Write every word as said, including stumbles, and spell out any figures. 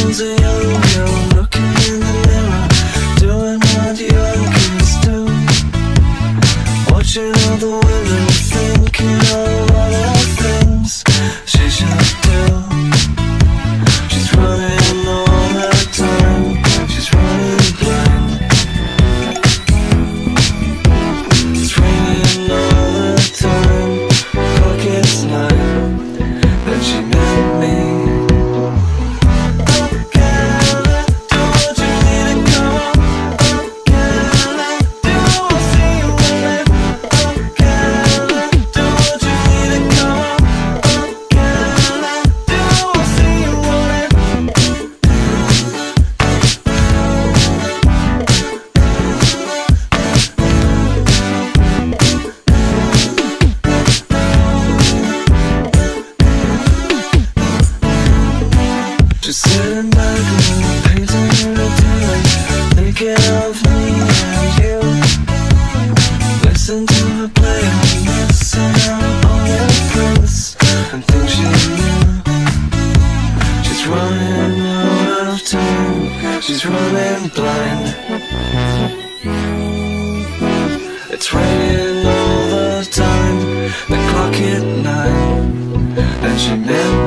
was a young girl looking in the mirror, doing what young kids do, watching all the women, thinking of all the things she should do. She's running all the time, she's running blind. It's raining all the time, clock is nine. Then she met me. Just sitting back and painting her a day, thinking of me and you. Listen to her play, missing out on the prince and things she knew. She's running out of time, she's running blind. It's raining all the time, the clock hit nine. Then she met